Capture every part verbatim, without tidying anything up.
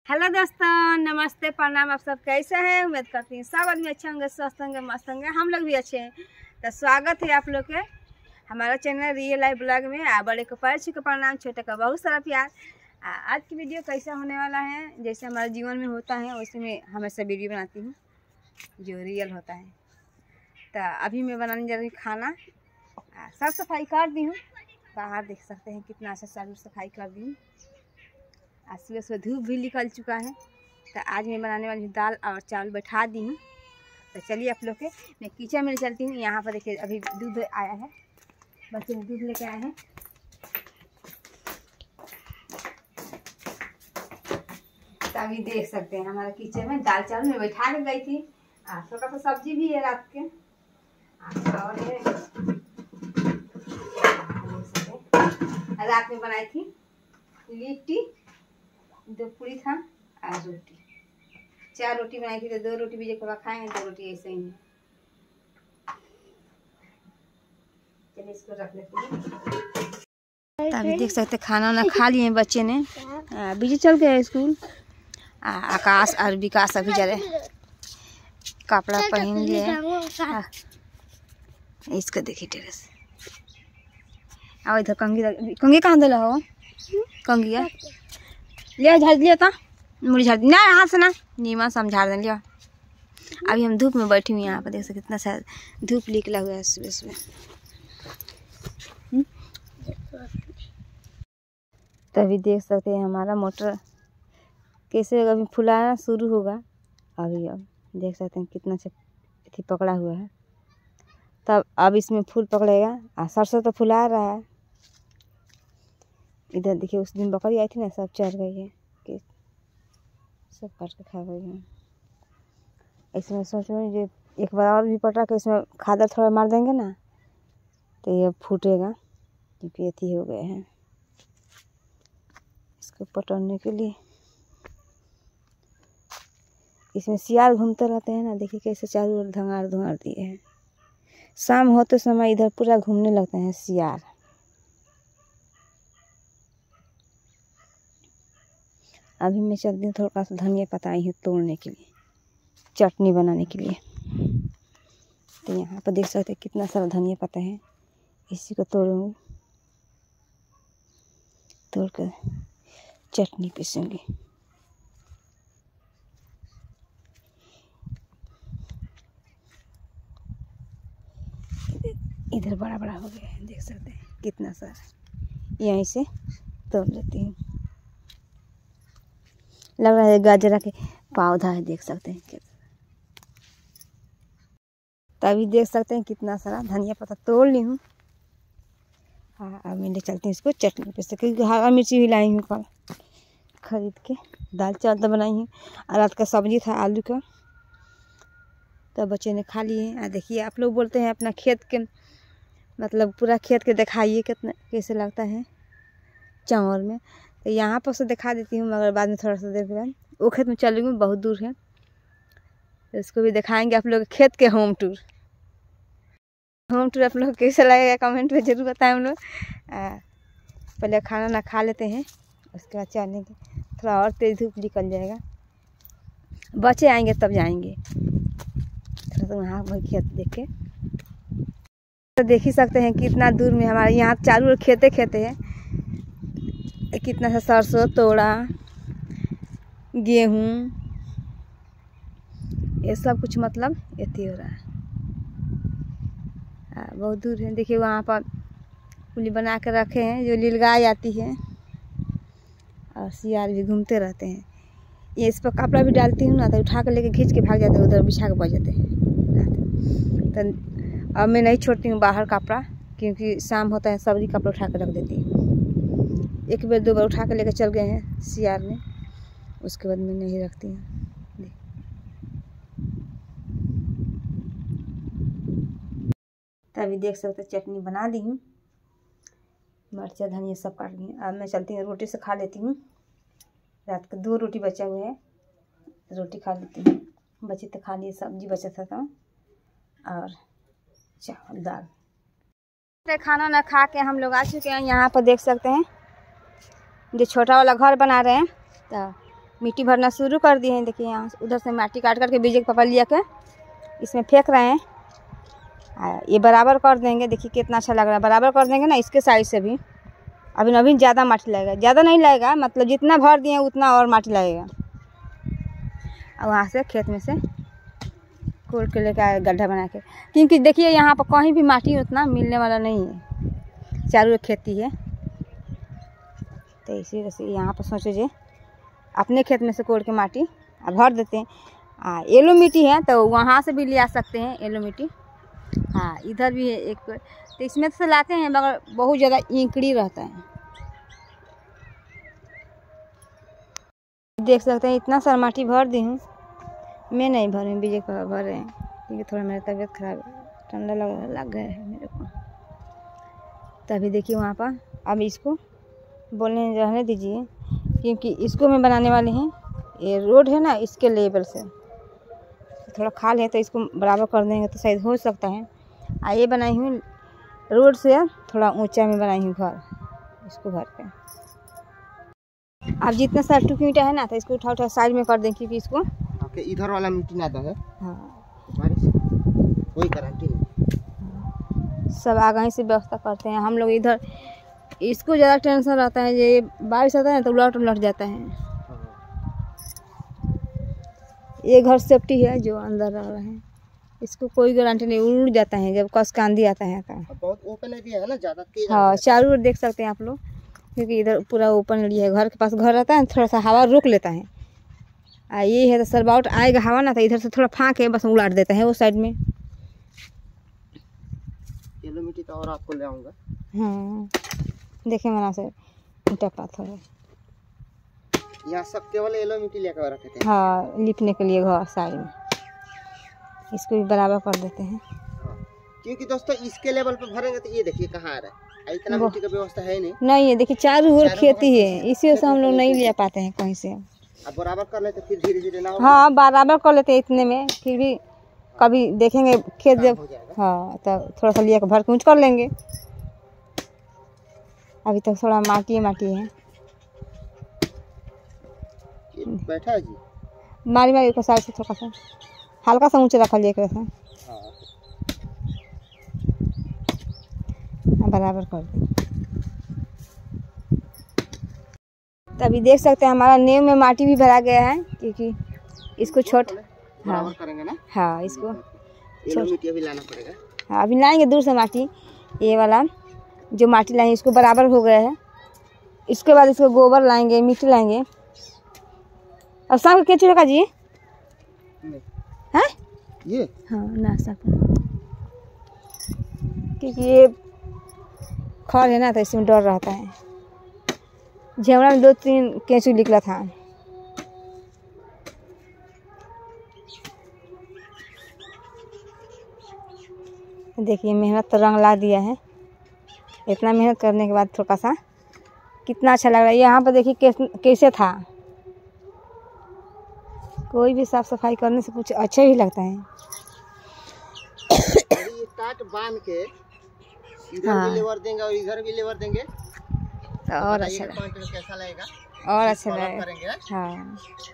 Hello दोस्तों, नमस्ते, प्रणाम। आप सब कैसे हैं? उम्मीद करती हैं सब आदमी अच्छे होंगे, स्वस्थ होंगे, मस्त होंगे। हम लोग भी अच्छे हैं। तो स्वागत है आप लोग के हमारा चैनल रियल लाइफ ब्लॉग में। आ बड़े को पैर छू के प्रणाम, छोटे का बहुत सारा प्यार। आ, आज की वीडियो कैसा होने वाला है, जैसे हमारे जीवन में होता है वैसे मैं हमेशा वीडियो बनाती हूँ जो रियल होता है। तो अभी मैं बनाने जा रही हूँ खाना। साफ सफाई कर दी हूँ, बाहर देख सकते हैं कितना अच्छा साफ सफाई कर दी हूँ। आज सुबह सुबह धूप भी निकल चुका है। तो आज मैं बनाने वाली हूँ दाल और चावल बैठा दी हूँ। तो चलिए आप लोग के मैं किचन में चलती हूँ। यहाँ पर देखिए अभी दूध आया है, बच्चे ने दूध लेके आए हैं। तो अभी देख सकते हैं हमारा किचन में दाल चावल में बैठा के गई थी। थोड़ा सा सब्जी भी है रात के, और रात में बनाई थी लिट्टी, दो पूरी था और रोटी। चार रोटी बनाई थी, तो दो रोटी भी जब खाएंगे, दो रोटी ऐसे ही है। चलिए इसको रख लेते हैं। अभी देख सकते खाना वाना खा लिए बच्चे ने। बीजी चल गए स्कूल। आकाश और विकास अभी जा रहे कपड़ा पहन लिए। इसको देखिए टेरेस। आओ इधर कंगी कंगी कहाँ दिला हो? कंगिया लिया झाड़ लिया था, मुड़ी झाड़ दी ना हाथ से ना, नीमा समझा दें लिया। अभी हम धूप में बैठी हुई, यहाँ पर देख सकते कितना सा धूप निकला हुआ है सुबह सुबह। तभी देख सकते हैं हमारा मोटर कैसे अभी फुलाना शुरू होगा। अभी अब देख सकते हैं कितना सा थी पकड़ा हुआ है, तब अब इसमें फूल पकड़ेगा। और सरसों तो फुला रहा है। इधर देखिए उस दिन बकरी आई थी ना, सब चढ़ गई है, कि सब काट के खा गई है। इसमें सोच रहे हैं एक बार और भी पटा के इसमें खादर थोड़ा मार देंगे ना, तो ये फूटेगा, क्योंकि अथी हो गए हैं इसको पटरने के लिए। इसमें सियार घूमते रहते हैं ना, देखिए कैसे चारों ओर धंगार धुआर दिए हैं। शाम होते समय इधर पूरा घूमने लगते हैं सियार। अभी मैं चलती हूँ, थोड़ा सा धनिया पत्ता आई हूँ तोड़ने के लिए, चटनी बनाने के लिए। तो यहाँ पर देख सकते हैं कितना सारा धनिया पत्ता है। इसी को तोड़ूंगी, तोड़ कर चटनी पीसूंगी। इधर बड़ा बड़ा हो गया है, देख सकते हैं कितना सारा। यहीं से तोड़ लेती हूँ। लग रहा है गाजरा के पौधा है, देख सकते हैं क्या। तभी देख सकते हैं कितना सारा धनिया पत्ता तोड़ ली हूँ। हाँ, अब मैं ले चलती हूँ इसको चटनी पे से, क्योंकि हरा मिर्ची भी लाई हूँ कल खरीद के। दाल चावल तो बनाई हूँ, और रात का सब्जी था आलू का, तो बच्चे ने खा लिए हैं। देखिए आप लोग बोलते हैं अपना खेत के मतलब पूरा खेत के दिखाइए कितना कैसे लगता है चावल में। तो यहाँ पर से दिखा देती हूँ, मगर बाद में थोड़ा सा देर के बाद वो खेत में चलूँगी, बहुत दूर है, तो इसको भी दिखाएंगे आप लोग खेत के होम टूर। होम टूर आप लोग कैसे लगेगा कमेंट में ज़रूर बताएं। हम लोग पहले खाना ना खा लेते हैं, उसके बाद चलेंगे। थोड़ा और तेज़ धूप निकल जाएगा, बच्चे आएंगे तब जाएंगे। थोड़ा सा वहाँ वही खेत देख के तो देख ही सकते हैं कितना दूर में हमारे यहाँ चारों ओर खेते खेते हैं। कितना सा सरसों तोड़ा, गेहूँ, ये सब कुछ मतलब एती हो रहा है। आ, बहुत दूर है। देखिए वहाँ पर पुली बना कर रखे हैं, जो नीलगाय आती है, और सियार भी घूमते रहते हैं। ये इस पर कपड़ा भी डालती हूँ ना, तो उठा कर लेके खींच के भाग जाते हैं, उधर बिछा के बच जाते हैं। तो अब मैं नहीं छोड़ती हूँ बाहर कपड़ा, क्योंकि शाम होता है सब्जी कपड़ा उठा कर रख देती हूँ। एक बार दो बार उठा कर लेकर चल गए हैं सियार ने, उसके बाद मैं नहीं रखती हूँ। तभी देख सकते चटनी बना दी हूँ, मिर्चा धनिया सब काट ली। अब मैं चलती हूँ रोटी से खा लेती हूँ। रात को दो रोटी बचा हुए है, रोटी खा लेती हूँ। बच्चे तो खा लिए, सब्जी बचा था, था और चावल दाल। खाना ना खा के हम लोग आ चुके हैं। यहाँ पर देख सकते हैं जो छोटा वाला घर बना रहे हैं, तो मिट्टी भरना शुरू कर दिए हैं। देखिए यहाँ से उधर से माटी काट करके बीजे के पकड़ लिया के इसमें फेंक रहे हैं। ये बराबर कर देंगे। देखिए कितना अच्छा लग रहा है। बराबर कर देंगे ना इसके साइड से भी। अभी अभी ज़्यादा माटी लगेगा, ज़्यादा नहीं लगेगा, मतलब जितना भर दिए उतना और माटी लगेगा। और वहाँ से खेत में से कोड़ के लेकर आए गड्ढा बना के, क्योंकि देखिए यहाँ पर कहीं भी माटी उतना मिलने वाला नहीं है, चारों ओर खेती है। तो इसी वजह से यहाँ पर सोचे जे अपने खेत में से कोड़ के माटी भर देते हैं। हाँ येलो मिट्टी है तो वहाँ से भी ले आ सकते हैं येलो मिट्टी। हाँ इधर भी है एक, तो इसमें से लाते हैं मगर बहुत ज़्यादा ईंकड़ी रहता है। देख सकते हैं इतना सारा माटी भर दी हूँ। मैं नहीं भर रही हूँ, बीजे को भर रहे हैं क्योंकि थोड़ा मेरा तबीयत खराब है, ठंडा लग लग गया है मेरे को। तभी देखिए वहाँ पर अब इसको बोलने रहने दीजिए, क्योंकि इसको मैं बनाने वाली हूँ। ये रोड है ना इसके लेवल से थोड़ा खाल है तो इसको बराबर कर देंगे तो शायद हो सकता है। आ ये बनाई हूँ रोड से थोड़ा ऊंचा में बनाई हूँ घर, इसको भर के। अब जितना सारा टूकी ईंटा है ना तो इसको उठा उठा साइड में कर दें, क्योंकि इसको ओके इधर वाला मिट्टी ना दो है। हाँ कोई गारंटी नहीं। सब आगे से व्यवस्था करते हैं हम लोग। इधर इसको ज़्यादा टेंशन रहता है, ये बारिश आता है तो उलट उलट जाता है। ये घर सेफ्टी है जो अंदर रह रहे हैं, इसको कोई गारंटी नहीं, उड़ जाता है जब कस का आंधी आता है। बहुत ओपन एरिया है ना, ज़्यादा तेज। हाँ चारों ओर देख सकते हैं आप लोग, क्योंकि इधर पूरा ओपन एरिया है। घर के पास घर रहता है थोड़ा सा हवा रोक लेता है। आ ये है तो सरबाउट आएगा हवा ना तो इधर से थोड़ा फाँक है बस उलाट देता है वो साइड में। येलो मिट्टी तो और आपको ले आऊँगा। हाँ देखे मना से ईंटा पाथर है यहाँ सब केवल येलो मिट्टी लेकर रखे थे। हाँ लिपने के लिए घर साइड में, इसको भी बराबर कर देते हैं। हाँ। क्योंकि दोस्तों इसके लेवल पे भरेंगे तो ये देखिए कहाँ आ रहा है, इतना मिट्टी का व्यवस्था है नहीं। नहीं है देखिए चारों ओर खेती है, इसी वजह से हम लोग नहीं ले पाते हैं कहीं से। अब बराबर कर लेते फिर धीरे धीरे ना होगा। हाँ बराबर कर लेते हैं इतने में, फिर भी कभी देखेंगे खेत जब हाँ तो थोड़ा सा लिया के भर के ऊँच कर लेंगे। अभी तक थोड़ा माटी माटी है। बैठा है जी मारी मारी को साइड से थोड़ा सा हल्का सा ऊँचे रखा लिया से बराबर कर दे। तभी देख सकते हैं हमारा नींव में माटी भी भरा गया है, क्योंकि इसको छोट हाँ करेंगे ना। हाँ इसको मिट्टी अभी लाना पड़ेगा। हाँ अभी लाएंगे दूर से माटी, ये वाला जो माटी लाएंगे इसको बराबर हो गया है। इसके बाद इसको गोबर लाएंगे, मिट्टी लाएंगे। अब शाम को क्या चुका जी है ये हाँ नाश्ता क्योंकि ये खड़ है ना तो इसमें डर रहता है। झेवड़ा में दो तीन केंचू निकला था। देखिए मेहनत तो रंग ला दिया है। इतना मेहनत करने के बाद थोड़ा सा कितना अच्छा लग रहा है। यहाँ पर देखिए कैसे था, कोई भी साफ सफाई करने से कुछ अच्छा ही लगता है। ये टाट बांध के इधर हाँ। भी लेवर देंगे और इधर भी लेवर देंगे तो और अच्छा कैसा लगेगा और अच्छा लगेगा। करेंगे। हाँ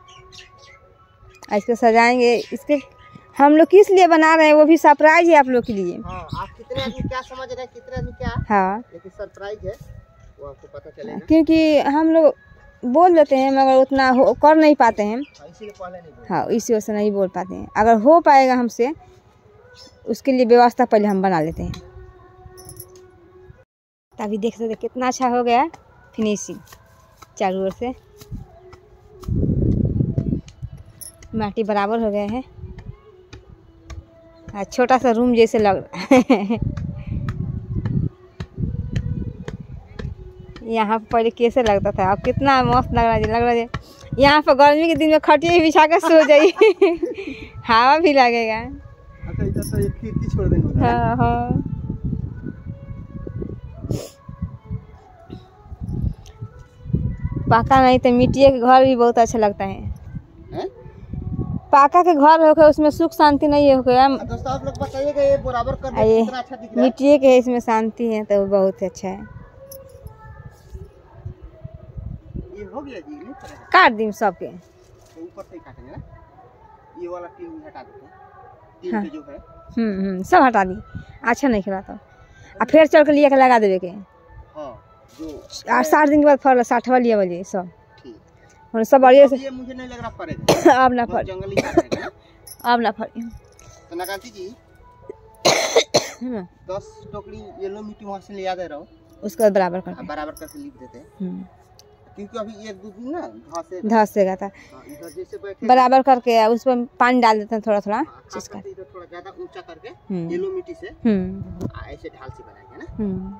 इसको सजाएंगे। इसके हम लोग किस लिए बना रहे हैं वो भी सरप्राइज है आप लोग के लिए। हाँ, आप कितने आदमी क्या समझ रहे हैं, कितने आदमी क्या, हाँ लेकिन सरप्राइज है वो आपको पता चलेगा। क्योंकि हम लोग बोल देते हैं मगर उतना हो कर नहीं पाते हैं। इसीलिए पहले नहीं बोल। हाँ इसी वजह से नहीं बोल पाते हैं। अगर हो पाएगा हमसे उसके लिए व्यवस्था पहले हम बना लेते हैं। तभी देख सकते कितना अच्छा हो गया फिनिशिंग। चारों ओर से माटी बराबर हो गया है। छोटा सा रूम जैसे लग रहा है। यहाँ पर पहले कैसे लगता था, अब कितना मस्त लग रहा है। लग रहा है यहाँ पर गर्मी के दिन में खटिया ही बिछा कर सो जाइए। हवा भी लगेगा। अच्छा इधर से एक खिड़की छोड़ देंगे। हाँ हाँ पाका नहीं तो मिट्टी के घर भी बहुत अच्छा लगता है। हैं? पाका के घर होकर उसमें सुख शांति नहीं हो गया। दोस्तों आप लोग बताइएगा ये बराबर कर दें ये कितना अच्छा दिख रहा है। मिट्टी के इसमें शांति है तो बहुत अच्छा है। ये हो गया जी, नहीं पड़ेगा। काट दी सबके। तो ऊपर से ही काटेंगे ना, ये वाला टीन भी हटा देते हैं, टीन हाँ। के जो है। हम्म हम्म सब हटा दी, अच्छा नहीं खिला तो आ फिर चल के लिए के लगा देवे के। हाँ जो आठ साठ दिन के बाद फल साठवा लिया वाली सब ठीक। और सब बढ़िया से। ये मुझे नहीं लग रहा पड़ेगा, अब ना फल, जंगली काटेगा ना। अब ना फल। तो नकांती जी हम्म, दस टोकरी येलो मिट्टी वहाँ से ले आ दे रहा हूँ, उसके बाद बराबर कर। बराबर करके लिख देते हैं, हम्म, क्योंकि अभी एक दो दिन ना घास से धस से था हाँ, इधर जैसे बैठे बराबर करके उस पर पानी डाल देते हैं थोड़ा थोड़ा हाँ, चीज का। इधर थोड़ा ज्यादा ऊंचा करके हम्म। येलो मिट्टी से हम्म आ, ऐसे ढाल से बनाएंगे ना। हम्म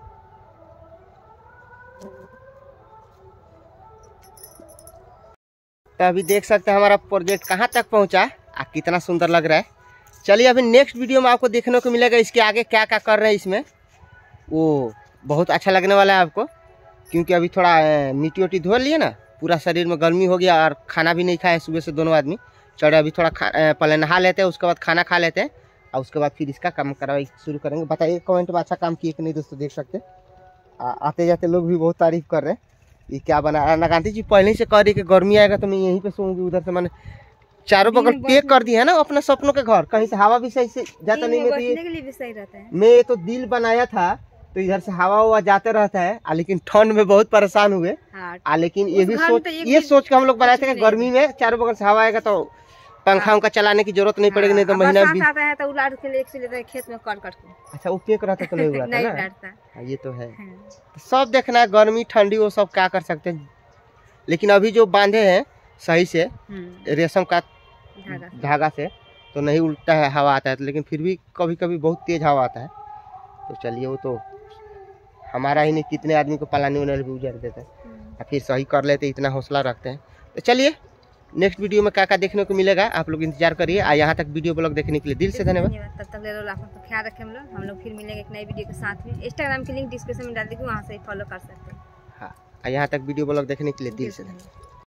तो अभी देख सकते हैं हमारा प्रोजेक्ट कहाँ तक पहुँचा आ कितना सुंदर लग रहा है। चलिए अभी नेक्स्ट वीडियो में आपको देखने को मिलेगा इसके आगे क्या क्या कर रहे हैं इसमें, वो बहुत अच्छा लगने वाला है आपको, क्योंकि अभी थोड़ा अ, मिट्टी वट्टी धो लिए ना, पूरा शरीर में गर्मी हो गया और खाना भी नहीं खाए सुबह से दोनों आदमी। चढ़े अभी थोड़ा खा अ, पहले नहा लेते हैं, उसके बाद खाना खा लेते हैं और उसके बाद फिर इसका काम करवाई शुरू करेंगे। बताइए कमेंट में अच्छा काम किए कि नहीं दोस्तों, देख सकते हैं आते जाते लोग भी बहुत तारीफ कर रहे हैं ये क्या बना। नकांती जी पहले ही से कह रही कि गर्मी आएगा तो मैं यहीं पे सोऊंगी, उधर से मैंने चारों बगल पैक कर दिया है ना अपने सपनों के घर, कहीं से हवा भी सही से जाता नहीं है। तो ये के लिए भी सही रहता है। मैं तो दिल बनाया था तो इधर से हवा हुआ जाते रहता है, आ, लेकिन ठंड में बहुत परेशान हुए। हाँ, आ, लेकिन ये भी घर में सोच तो एक ये भी सोच के हम लोग बनाए थे कि नहीं गर्मी में चारों बगल से हवा आएगा तो पंखा उनका चलाने की जरूरत नहीं पड़ेगी, नहीं तो महीना भी। आता है तो उलाट के लेके चले जाते हैं खेत में काट काट के। अच्छा वो पेक रहता तो नहीं हुआ था नहीं ना। लड़ता। हाँ, ये तो है। हाँ। तो सब देखना है, गर्मी ठंडी वो सब क्या कर सकते हैं, लेकिन अभी जो बांधे हैं सही से हम्म, रेशम का धागा। धागा से तो नहीं उल्टा है, हवा आता है, लेकिन फिर भी कभी कभी बहुत तेज हवा आता है। तो चलिए वो तो हमारा ही नहीं कितने आदमी को पलानी उलानी भी उजाड़ देता है, और फिर सही कर लेते, इतना हौसला रखते हैं। तो चलिए नेक्स्ट वीडियो में क्या क्या देखने को मिलेगा आप लोग इंतजार करिए। आ यहाँ तक वीडियो ब्लॉग देखने के लिए दिल से धन्यवाद। तब तक ले लो, आप तो ख्याल रखें हम लोग हम लोग फिर मिलेंगे एक नई वीडियो के साथ में। इंस्टाग्राम की लिंक डिस्क्रिप्शन में डाल देंगे, वहाँ से फॉलो कर सकते हैं। हाँ, यहाँ तक वीडियो ब्लॉग देखने के लिए दिल से धन्यवाद।